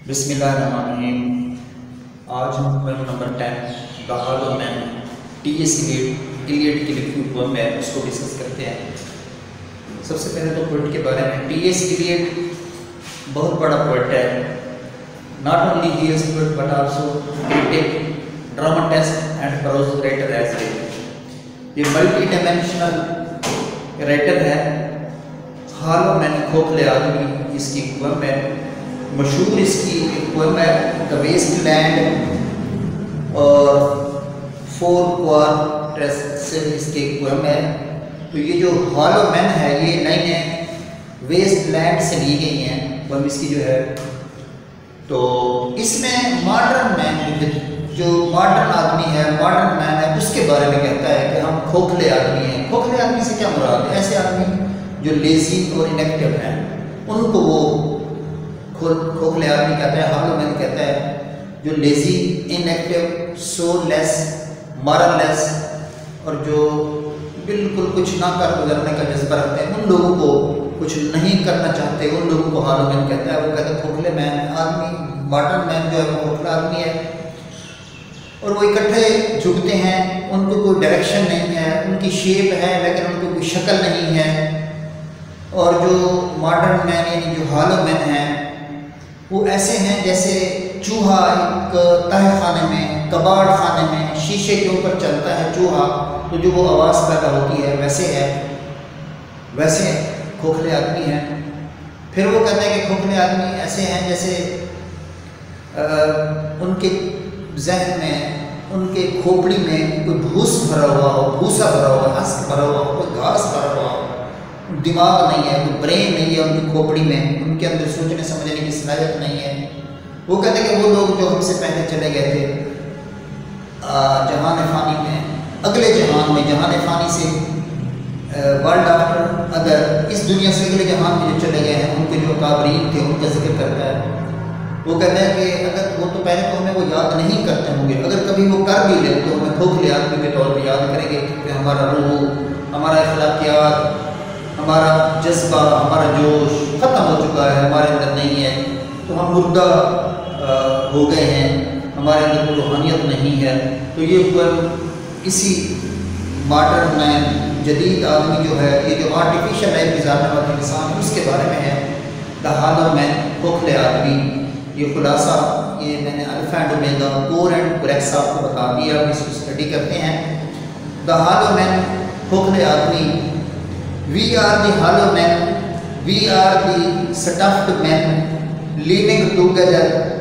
बिस्मिल्लाहिर्रहमानिर्रहीम। आज हम poem number 10 the hollow man T S. Eliot की लिखी हुई पोएम है, उसको डिस्कस करते हैं। सबसे पहले तो पोएट के बारे में। टी.एस. इलियट बहुत बड़ा पोएट है। Not only he is poet but also critic, dramatist and prose writer as well. ये मल्टी डायमेंशनल राइटर है। हॉलो मैन खोखले आदमी इसकी पोएम है। मशहूर इसकी एक पोएम है द वेस्ट लैंड और 4 क्वार्टर्स से इसकी एक पोएम है। तो ये जो हॉलो मैन है ये नए वेस्ट लैंड से ली गई हैं पोएम इसकी जो है। तो इसमें मॉडर्न मैन जो मॉडर्न आदमी है, मॉडर्न मैन है, उसके बारे में कहता है कि हम खोखले आदमी हैं। खोखले आदमी से क्या मुराद है? ऐसे आदमी जो लेजी और इनएक्टिव हैं उनको वो खोखले आदमी कहता है। हॉलो मैन कहता है जो लेजी, इनएक्टिव, सोललेस, मॉरललेस और जो बिल्कुल कुछ ना कर गुजरने का जज्बा रखते हैं, उन लोगों को कुछ नहीं करना चाहते, उन लोगों को हॉलो मैन कहता है। वो कहता है खोखले मैन आदमी, मॉडर्न मैन जो है वो खोखला आदमी है और वो इकट्ठे झुकते हैं, उनको कोई डायरेक्शन नहीं है, उनकी शेप है लेकिन उनको कोई शक्ल नहीं है। और जो मॉडर्न मैन यानी जो हॉलो मैन है वो ऐसे हैं जैसे चूहा एक तह खाने में, कबाड़ खाने में शीशे के ऊपर चलता है चूहा, तो जो वो आवाज़ पैदा होती है वैसे है, वैसे खोखले आदमी हैं। फिर वो कहते हैं कि खोखले आदमी ऐसे हैं जैसे उनके जहन में, उनके खोपड़ी में कोई भूस भरा हुआ हो, भूसा भरा हुआ, हस्क भरा हुआ हो, कोई घास भरा हुआ हो, दिमाग नहीं है, कोई ब्रेन नहीं है उनकी खोपड़ी में, उनके अंदर सोचने समझने की सलाहियत नहीं है। वो कहते हैं कि वो लोग जो हमसे पहले चले गए थे जहान फ़ानी में, अगले जहान में, जहान फ़ानी से वर्ल्ड आफ्टर अदर, इस दुनिया से अगले जहान में जो चले गए हैं उनके जो काबरीन थे उनका जिक्र करता है। वो कहता है कि अगर वो तो पहले तो हमें वो याद नहीं करते होंगे, अगर कभी वो कर भी ले तो हमें खोखले आदमी के तौर पर याद करेंगे कि हमारा रूह, हमारा अखलाकियात, हमारा जज्बा, हमारा जोश ख़त्म हो चुका है, हमारे अंदर नहीं है, तो हम मुर्दा हो गए हैं, हमारे अंदर कोई रूहानियत नहीं है। तो ये इसी मॉडर्न मैन, जदीद आदमी जो है, ये जो आर्टिफिशियल लाइफ गुजारने वाले इंसान उसके बारे में है द हॉलो मैन, खोखले आदमी। ये खुलासा ये मैंने alpha and omega, core and breaks आपको बता दिया, अब इसको स्टडी करते हैं। द हॉलो मैन, खोखले आदमी। We are the hollow men, we are the stuffed men, living together,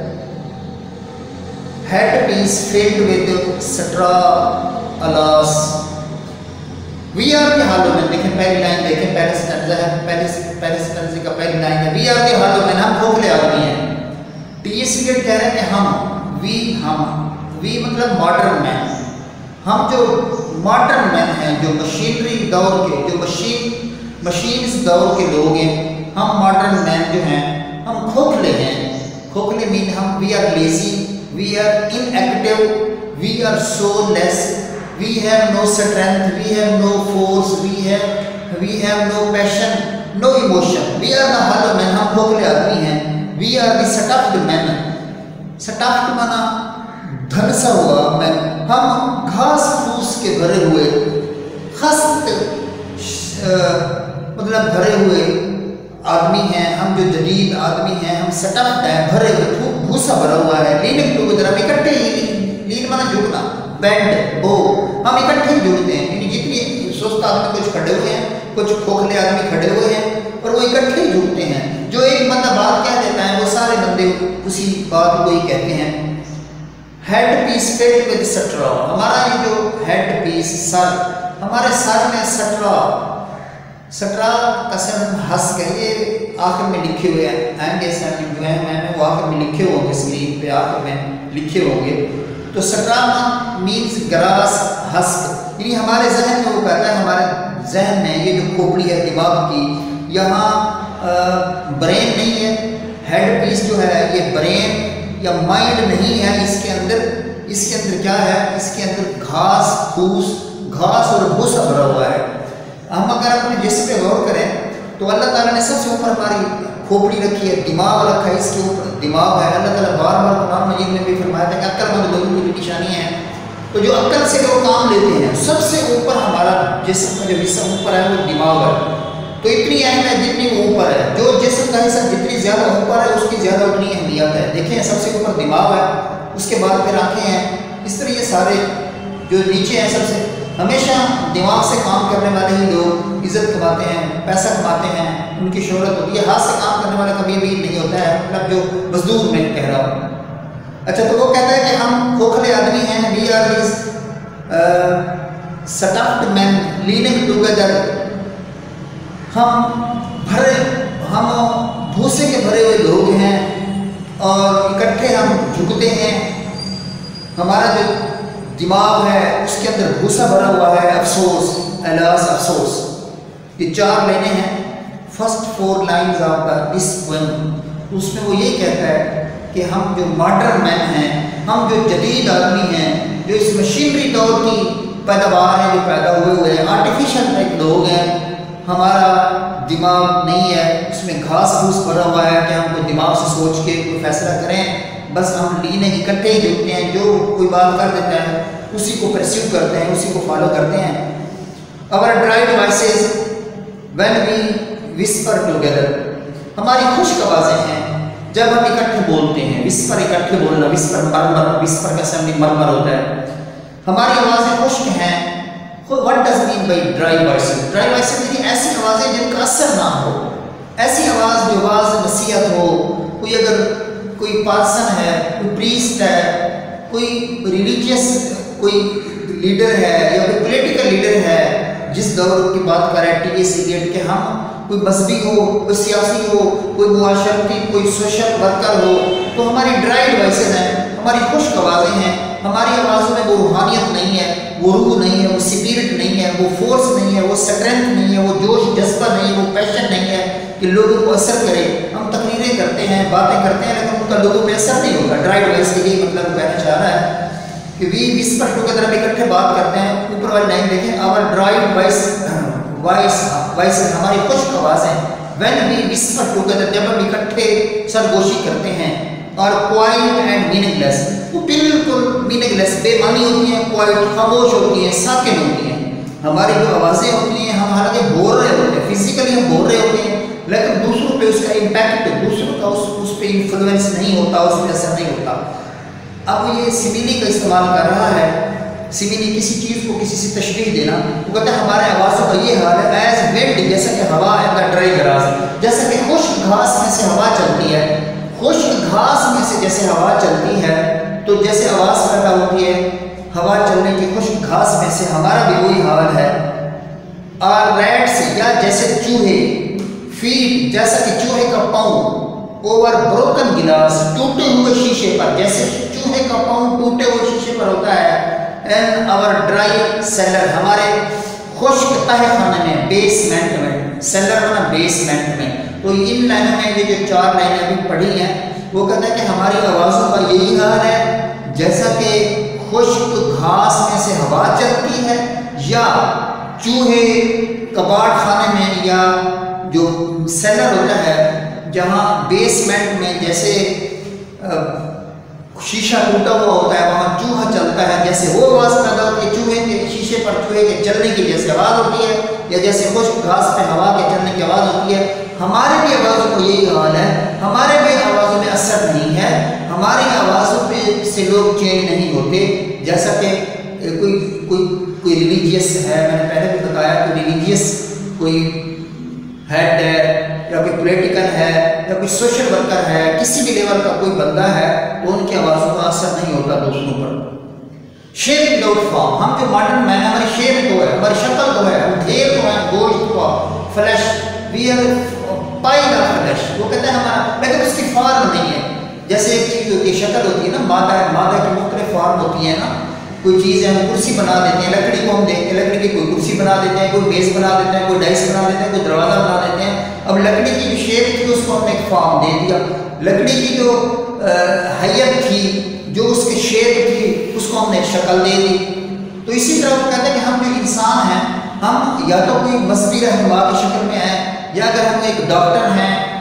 headpiece filled with straw, alas. We are the hollow men, देखें पहली लाइन, देखें पहले स्टैंजा है, पहले स्टैंजे का पहली लाइन है We are the hollow men, हम खोखले आदमी हैं। टी.एस. इलियट कह रहे हैं कि हम, we मतलब मॉडर्न मैन, हम जो मॉडर्न मैन हैं, जो मशीनरी दौर के, जो मशीन्स दौर के लोग हैं, हम मॉडर्न मैन जो हैं हम खोखले हैं। खोखले मीन हम we are lazy, we are inactive, we are soulless, we have no strength, we have no force, we have no passion, no emotion. We are the hollow man, हम खोखले आदमी हैं। We are the stuffed man, stuffed माना धनसा हुआ man, हम घास फूस के भरे हुए, खस्त मतलब भरे हुए आदमी हैं, हम जो जदीद आदमी हैं, हम स्टफ्ड हैं, भरे हुए, भूसा भरा हुआ है। लीनिंग टुगेदर, हम इकट्ठे ही, लीन माना झुकना, बेंड, बो, हम इकट्ठे ही जुड़ते हैं। यानी जितनी सुस्त आदमी कुछ खड़े हुए हैं, कुछ खोखले आदमी खड़े हुए हैं और वो इकट्ठे ही जुड़ते हैं। जो एक बंदा बात कह देता है वो सारे बंदे उसी बात को ही कहते हैं। Head piece filled with straw, हमारा ये जो हेड पीस सर, हमारे सर में स्ट्रॉ कसम हंस के ये आखिर में लिखे हुए हैं, एंड जो है मैंने वो आखिर में लिखे होंगे, स्लीव पे आखिर में लिखे होंगे। तो स्ट्रॉ मीन्स ग्रास, हस्क, यानी हमारे जहन में वो कहता है, हमारे जहन में ये जो खोपड़ी है दिमाग की, यहाँ ब्रेन नहीं है। हेड पीस जो है ये ब्रेन या माइंड नहीं है, इसके अंदर क्या है? इसके अंदर घास फूस, घास और भूसा भरा हुआ है। हम अगर अपने जिस्म पे गौर करें तो अल्लाह ताला ने सबसे ऊपर हमारी खोपड़ी रखी है, दिमाग रखा है, इसके ऊपर दिमाग है। अल्लाह ताला बार बार कुरान मजीद में भी फरमाया था कि अक्लमंद लोगों की भी निशानी है। तो जो अक्ल से लोग काम लेते हैं, सबसे ऊपर हमारा जिस्म का जो हिस्सा ऊपर है वो दिमाग है। तो इतनी अहम है जितनी वो ऊपर है। जो जिस्म का हिस्सा जितनी ज़्यादा ऊपर है उसकी ज़्यादा उतनी अहमियत है। देखें सबसे ऊपर दिमाग है, उसके बाद फिर आँखें हैं। इस तरह ये सारे जो नीचे हैं सबसे, हमेशा दिमाग से काम करने वाले ही लोग इज़्ज़त कमाते हैं, पैसा कमाते हैं, उनकी शोहरत होती है। हाथ से काम करने वाला कभी भी नहीं होता है, मतलब जो मजदूर मैं कह रहा हूँ। अच्छा, तो वो कहता है कि हम खोखले आदमी हैं, we are this stuffed man leaning together, हम भूसे के भरे हुए लोग हैं और इकट्ठे हम झुकते हैं। हमारा जो दिमाग है उसके अंदर भूसा भरा हुआ है, अफसोस, अलास, अफसोस। ये 4 लाइनें हैं, first 4 lines of this poem. उसमें वो ये कहता है कि हम जो मॉडर्न मैन हैं, हम जो जदीद आदमी हैं, जो इस मशीनरी दौर की पैदावार हैं, जो पैदा हुए हैं, आर्टिफिशियल टाइप लोग हैं, हमारा दिमाग नहीं है, उसमें घास फूस भरा हुआ है कि हम कोई दिमाग से सोच के कोई फैसला करें। बस हम लीने इकट्ठे ही जुटते हैं, जो कोई बात कर देता है उसी को परस्यू करते हैं, उसी को फॉलो करते हैं। Our dry voices when we whisper together, हमारी खुश्क आवाज़ें हैं जब हम इकट्ठे बोलते हैं। विस्पर इकट्ठे बोलना, विस्पर मरमर, विस्पर का सामने मरमर होता है। हमारी आवाज़ें खुश्क हैं। What does mean by dry voices? Dry voices यानी ऐसी आवाज़ें जिनका असर ना हो, ऐसी आवाज़ जो आवाज़ नसीहत हो। कोई अगर कोई पार्सन है, कोई प्रीस्ट है, कोई रिलीजियस कोई लीडर है या कोई पॉलिटिकल लीडर है, जिस दौर की बात कर रहे हैं टी.एस. इलियट के, हम कोई मजहबी हो, कोई सियासी हो, कोई मुआशरती, कोई सोशल वर्कर हो, तो हमारी ड्राई वॉइसेस हैं, हमारी खुश्क आवाज़ें हैं। हमारी आवाज़ों में वो रूहानियत नहीं है, वो रूह नहीं है, वो स्पिरिट नहीं है, वो फोर्स नहीं है, वो स्ट्रेंथ नहीं है, वो जोश जज्बा नहीं है, वो पैशन नहीं है कि लोगों को असर करे। हम तकरीरें करते हैं, बातें करते हैं, लेकिन उनका लोगों पे असर नहीं होता। ड्राई वॉइस के लिए मतलब कहना चाह रहा है कि वी विस्पर टुगेदर, हम इकट्ठे बात करते हैं। ऊपर वाली लाइन देखें, आवर ड्राई वॉइस हमारी खुश्क आवाज़ें, व्हेन वी विस्पर टुगेदर, जब हम इकट्ठे सरगोशी करते हैं। और क्वाइट एंड मीनिंगलेस, वो बिल्कुल मीनिंगलेस, बेमानी होती हैं, क्वाइट खामोश होती हैं, साकिन होती हैं। हमारी जो आवाज़ें होती हैं, हम हालांकि बोल रहे होते हैं, फिजिकली हम बोल रहे होते हैं, लेकिन दूसरों पे उसका इम्पैक्ट, दूसरों का उस पर इन्फ्लुएंस नहीं होता, उस पर असर नहीं होता। अब ये सिमिली का इस्तेमाल कर रहा है। सिमिली किसी चीज़ को किसी से तशबीह देना, वो कहता है हमारे आवाज़ों का ये हाल है, एज विंड, जैसा कि हवा है, ड्राई ग्रास, जैसा कि खुश्क घास में से हवा चलती है। खुश्क घास में से जैसे हवा चलती है, तो जैसे आवाज़ पैदा होती है हवा चलने की, खुश्क घास में से हमारा भी वही हाल है। और रैट्स, या जैसे चूहे, फीट, जैसा कि चूहे का पाँव, ओवर ब्रोकन गिलास, टूटे हुए शीशे पर, जैसे चूहे का पाँव टूटे हुए शीशे पर होता है। एंड आवर ड्राई सेलर, हमारे खुश्क तहखाने में, बेसमेंट में, सेलर बना बेसमेंट में। तो इन लाइनों में ये जो 4 लाइनें अभी पढ़ी हैं, वो कहता है कि हमारी आवाज़ों का यही हाल है, जैसा कि खुश्क घास में से हवा चलती है, या चूहे कबाड़ खाने में, या जो सेलर होता है जहाँ बेसमेंट में जैसे शीशा टूटा हुआ होता है, वहाँ चूहा चलता है, जैसे वो आवाज़ पैदा होती है। चूहे के शीशे पर चूहे के चलने की जैसे आवाज़ होती है, या जैसे खुश्क घास पे हवा के चलने की आवाज़ होती है, हमारे भी आवाज़ों को यही हाल है। हमारे भी आवाज़ों में असर नहीं है, हमारी आवाज़ों पे से लोग चेंज नहीं होते। जैसा कि कोई रिलीजियस है, मैंने पहले भी बताया, कोई रिलीजियस कोई हेड है, या कोई पॉलिटिकल है, या कोई सोशल वर्कर है, किसी भी लेवल का कोई बंदा है, तो उनकी आवाज़ों का असर नहीं होता दूसरों पर। शेप विदाउट फॉर्म, हम जो मॉडर्न मैन है, हमारी शेप तो है, हमारी शक्ल तो है, हम ढेर तो है, गोश्त का flesh, we are pile of flesh, वो कहते हैं हमारा, लेकिन उसकी फॉर्म नहीं है। जैसे एक चीज़ होती है, शक्ल होती है ना, मादा की मुख्तलिफ फॉर्म होती है ना। कोई चीज़ है, हम कुर्सी बना देते हैं, लकड़ी को हम देखते हैं, लकड़ी की कोई कुर्सी बना देते हैं, कोई मेज़ बना देते हैं, कोई डाइस बना देते हैं, कोई दरवाज़ा बना देते हैं। अब लकड़ी की जो शेप थी उसको हमने एक फॉर्म दे दिया, लकड़ी की जो हैयत थी, जो उसकी शेप थी, उसको हमने एक शक्ल दे दी। तो इसी तरह वो कहते हैं कि हम जो इंसान हैं, हम या तो कोई मजहबी रहनुमा की शक्ल में हैं, या अगर हम एक डॉक्टर हैं,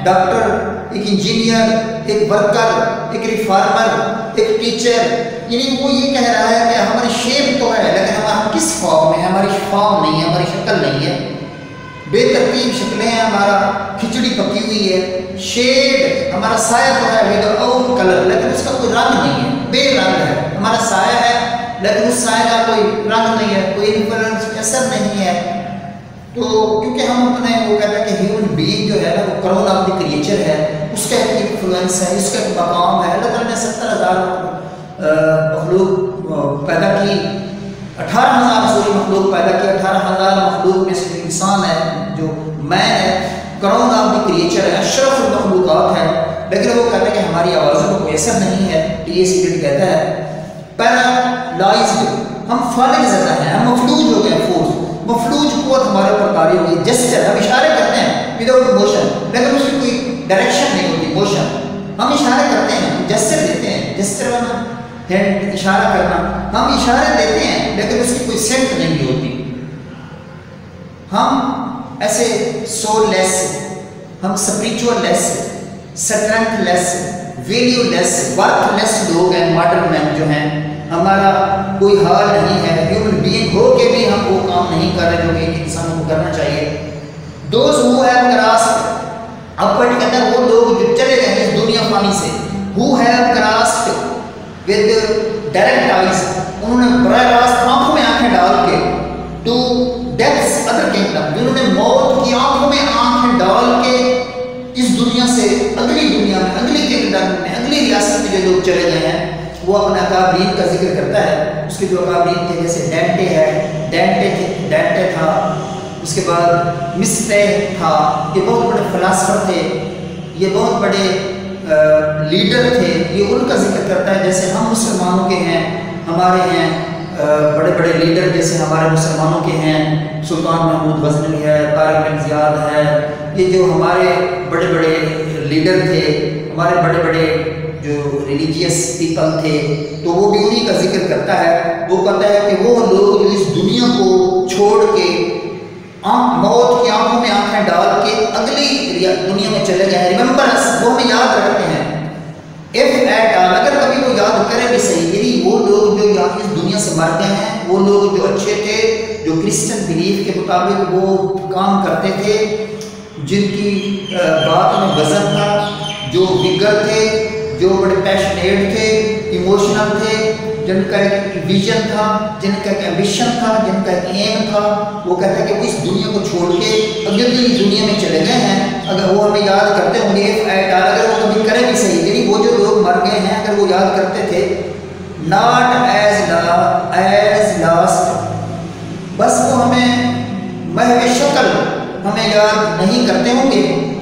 डॉक्टर, एक इंजीनियर, एक वर्कर, एक रिफॉर्मर, एक टीचर, यानी वो ये कह रहा है कि हमारी शेप तो है लेकिन हम किस फॉर्म में है, हमारी फॉर्म नहीं है, हमारी शक्ल नहीं है, बेतरतीब शक्लें हैं, हमारा खिचड़ी पकी हुई है, शेड हमारा साया तो है विदाउट कलर लेकिन उसका कोई रंग नहीं है, बेरंग है, हमारा साया है लेकिन उस साया का कोई रंग नहीं है, कोई इन्फ्लुएंस असर नहीं है। तो क्योंकि हम अपने वो कहते हैं कि ह्यूमन बीइंग जो है ना वो क्राउन ऑफ द क्रिएचर है, उसका एक इन्फ्लुएंस है, उसका एक मकाम है। अल्लाह ताला ने 70,000 मखलूक पैदा की, 18,000 मखलूक पैदा की, 18,000 मखलूक में से जो इंसान है, जो मैन है, क्राउन ऑफ द क्रिएचर है, अशरफ मखलूकात है, लेकिन वो कहते हैं कि हमारी आवाज़ों को कोई असर नहीं है। टी.एस. इलियट कहता है पैरालाइज्ड, हम फालिज ज़्यादा हैं, हम मफलूज हो गए, फोर्स मफलूज कुव्वत हमारे ऊपर तारी हुई, जेस्चर हम इशारे करते हैं विदाउट मोशन, लेकिन उसकी कोई डायरेक्शन नहीं होती, मोशन हम इशारे करते हैं, जेस्चर देते हैं, जेस्चर वाला हैंड इशारा करना, हम इशारे देते हैं लेकिन उसकी कोई सेंट नहीं होती। हम ऐसे सोललेस, हम स्पिरिचुअल-लेस, स्ट्रेंथ-लेस, वैल्यू-लेस, वर्थलेस लोग हैं, मॉडर्न मैन जो हैं, हमारा कोई हाल नहीं है, ह्यूमन बीइंग हो के भी हम वो काम नहीं कर रहे जो कि एक इंसान को करना चाहिए। Those who have crossed upward के अंदर वो लोग जो चले गए इस दुनिया फानी से, who have crossed with direct eyes, उन्होंने बराह रास्त आंखों में आंखें डाल के, टू डेथ्स अदर किंगडम, जिन्होंने मौत की आंखों में आंखें डाल के इस दुनिया से अगली दुनिया में, अगली किंगडम में, अगली रियासत में जो लोग चले गए हैं, वो अपने अकाबरीन का जिक्र करता है। उसके जो अकाबरीन थे जैसे डेंटे है, डेंटे था, उसके बाद मिस्टे था, ये बहुत बड़े फिलासफर थे, ये बहुत बड़े लीडर थे, ये उनका जिक्र करता है। जैसे हम मुसलमानों के हैं, हमारे हैं बड़े बड़े लीडर, जैसे हमारे मुसलमानों के हैं सुल्तान महमूद गजनवी है, तारिक बिन ज़ियाद है, ये जो हमारे बड़े बड़े लीडर थे, हमारे बड़े बड़े जो रिलीजियस पीपल थे, तो वो भी उन्हीं का जिक्र करता है। वो कहता है कि वो लोग जो इस दुनिया को छोड़ के मौत की आंखों में आंखें डाल के अगली दुनिया में चले गए, रिमेंबर अस, वो हमें याद रखते हैं, इफ एट ऑल, अगर कभी वो याद करे भी सही, यदि वो लोग जो यहाँ इस दुनिया से मर गए हैं, वो लोग जो अच्छे थे, जो क्रिश्चियन बिलीफ के मुताबिक वो काम करते थे, जिनकी बात में वजन था, जो विगर थे, जो बड़े पैशनेट थे, इमोशनल थे, जिनका एक विजन था, जिनका एक एम्बिशन था, जिनका एक एम था, वो कहता है कि वो इस दुनिया को छोड़ के अगली दुनिया में चले गए हैं। अगर वो हमें याद करते होंगे, अगर वो कभी करें भी सही, यानी वो जो लोग मर गए हैं अगर वो याद करते थे, नॉट एज लास्ट, बस वो हमें महव शक्ल हमें याद नहीं करते होंगे।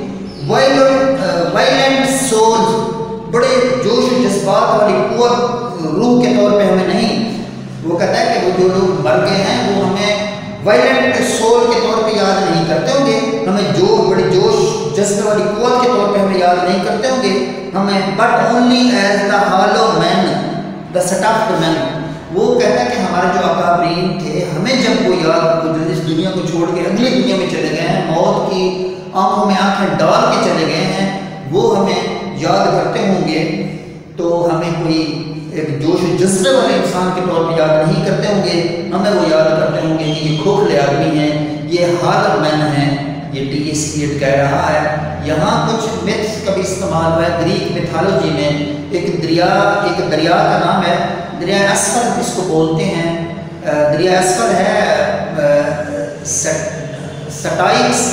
वायलेंट सोल्स, बड़े जोश जज्बात वाली कुव्वत रूह के तौर पे हमें नहीं, वो कहता है कि वो जो लोग मर गए हैं वो हमें वायलेंट सोल के तौर पे याद नहीं करते होंगे, हमें जो बड़े जोश जज्बे वाली कुव्वत के तौर पे हमें याद नहीं करते होंगे, हमें but only as the hollow man, the stuffed man. वो कहता है कि हमारे जो अकाबरीन थे, हमें जब वो याद इस दुनिया को छोड़ के अगली दुनिया में चले गए हैं, मौत की आंखों में आंखें डाल के चले गए हैं, वो हमें याद करते होंगे, तो हमें कोई एक जोश जज्बे वाले इंसान के तौर पर याद नहीं करते होंगे, हमें वो याद करते होंगे कि ये खोखले आदमी हैं, ये हालत मैन हैं। ये टी.एस. इलियट कह रहा है। यहाँ कुछ मिथ्स का भी इस्तेमाल हुआ है ग्रीक मिथोलॉजी में। एक दरिया का नाम है, दरिया अस्फल इसको बोलते हैं। दरिया अस्फल है स्टाइक्स,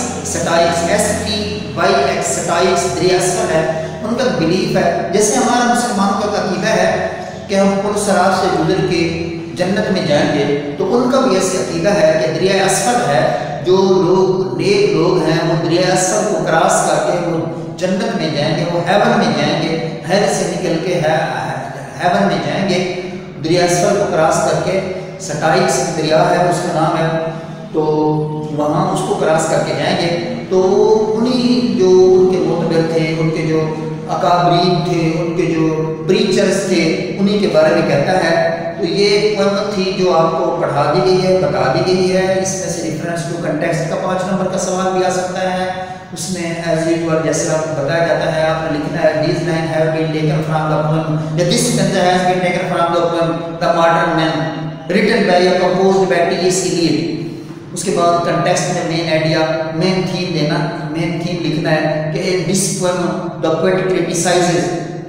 STYX, स्टाइक्स दरिया अस्फल है। उनका बिलीफ है, जैसे हमारा मुसलमानों का अकीदा है कि हम पुरसरात से गुजर के जन्नत में जाएंगे, तो उनका भी ऐसा अकीदा है कि दरिया अस्फल है, जो लोग नेक लोग हैं वो दरिया अस्फल को क्रॉस करके वो जन्नत में जाएंगे, वो हेवन में जाएंगे, हेर से निकल के हेवन में जाएंगे, दरिया अस्फल को क्रॉस करके। स्टाइक्स दरिया है उसका नाम है, तो वहाँ उसको क्रॉस करके जाएंगे। तो उन्हीं जो उनके मोतबर थे, उनके जो अकाबरीन थे, उनके जो प्रीचर्स थे, उन्हीं के बारे में कहता है। تو یہ پویم تھی جو آپ کو پڑھا دی گئی ہے، بتا دی گئی ہے. اس میں سے ریفرنس ٹو کنٹیکسٹ کا 5 نمبر کا سوال بھی آ سکتا ہے. اس میں ایز یوزول جیسے آپ کو بتایا جاتا ہے آپ نے لکھنا ہے these line have been taken from the poem یا this sentence has been taken from the poem the modern man written by یا composed by T S Eliot. اس کے بعد کنٹیکسٹ میں مین آئیڈیا مین تھیم دینا، main theme لکھنا ہے کہ in this poem the poet criticizes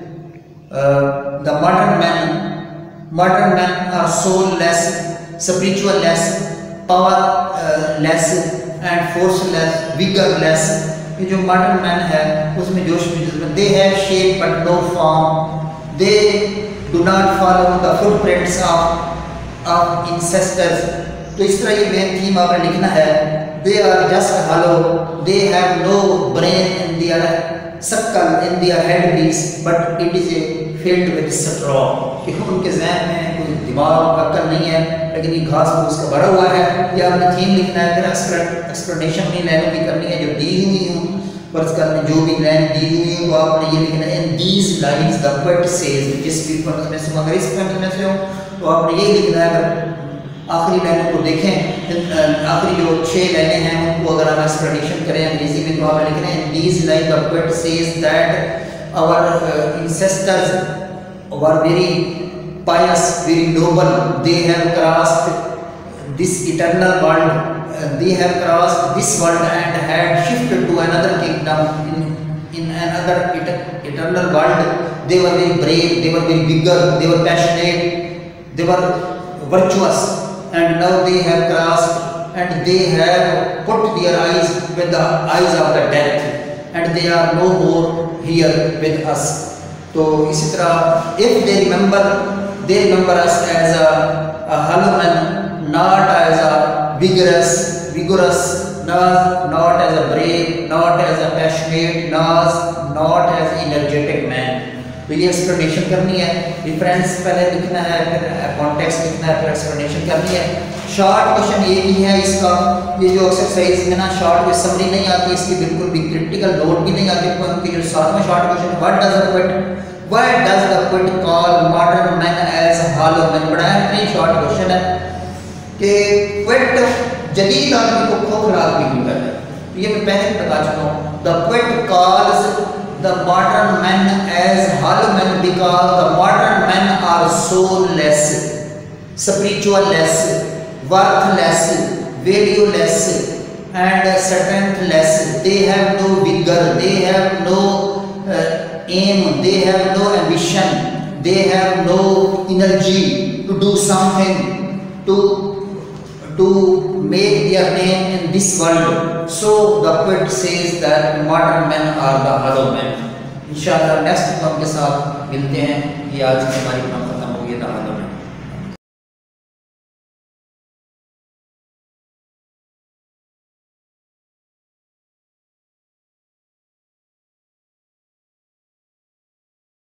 the modern men are soulless, spiritualless, powerless and forceless, vigorless. یہ جو ماڈرن مین ہے اس میں جوش و جذبہ. They have shape but no form. They do not follow the footprints of ancestors. تو اس طرح یہ مین تھیم آپ نے لکھنا ہے. They are just hollow. They have no brain in their skull, in their head piece, but it is filled with straw. کہ ان کے ذہن میں کوئی دماغ عقل نہیں ہے لیکن یہ گھاس پھوس کا بھرا ہوا ہے. یا آپ نے تھیم لکھنا ہے، پھر ایکسپلینیشن اپنی لائنوں کی کرنی ہے جو دی ہوئی ہوں. فرض کرنے جو بھی لائن دی ہوئی ہوں وہ آپ نے یہ لکھنا ہے in these lines the poet says. جس بھی پوائنٹ میں سے اگر اس پوائنٹ میں سے ہو تو آپ نے یہ لکھنا ہے. اگر آخری لائنوں کو دیکھیں، آخری جو 6 لائنیں ہیں ان کو اگر آپ ایکسپلینیشن کریں انگریزی میں تو آپ نے لکھنا ہے in these line the poet says that our ancestors were very pious, very noble. They have crossed this eternal world. They have crossed this world and had shifted to another kingdom in another eternal world. They were very brave. They were very vigor. They were passionate. They were virtuous. And now they have crossed and they have put their eyes with the eyes of the death. And they are no more here with us. تو اسی طرح if they remember us as a hollow man, not as a vigorous, not as a brave, not as a passionate, not as energetic man. تو یہ explanation کرنی ہے. Reference پہلے لکھنا ہے، پھر کانٹیکسٹ لکھنا ہے، پھر ایکسپلینیشن کرنی ہے. شارٹ کوشچن یہ بھی ہے اس کا. یہ جو ایکسرسائز میں نا شارٹ میں سمری نہیں آتی، اس کی بالکل بھی کرٹیکل نوٹ بھی نہیں آتی. پوائم کی جو 7واں short question why does the poet call modern men as hollow men. بڑا اہم شارٹ کوشچن ہے کہ پوئٹ جدید آدمی کو کھوکھلا بھی کیوں کہتا ہے. یہ میں پہلے بھی بتا چکا ہوں. The poet calls the modern men as hollow men because the modern men are soulless, spiritualless, worthless, valueless and strengthless. They have no vigor, they have no aim, they have no ambition, they have no energy to do something to make their name in this world. So the poet says that modern men are the hollow men. انشاءاللہ next poem کے ساتھ ملتے ہیں. یہ آج کی ہماری